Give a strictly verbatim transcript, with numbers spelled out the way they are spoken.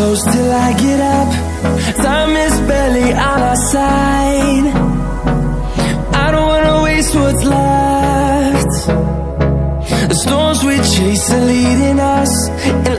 close till I get up. Time is barely on our side. I don't wanna waste what's left. The storms we chase are leading us, and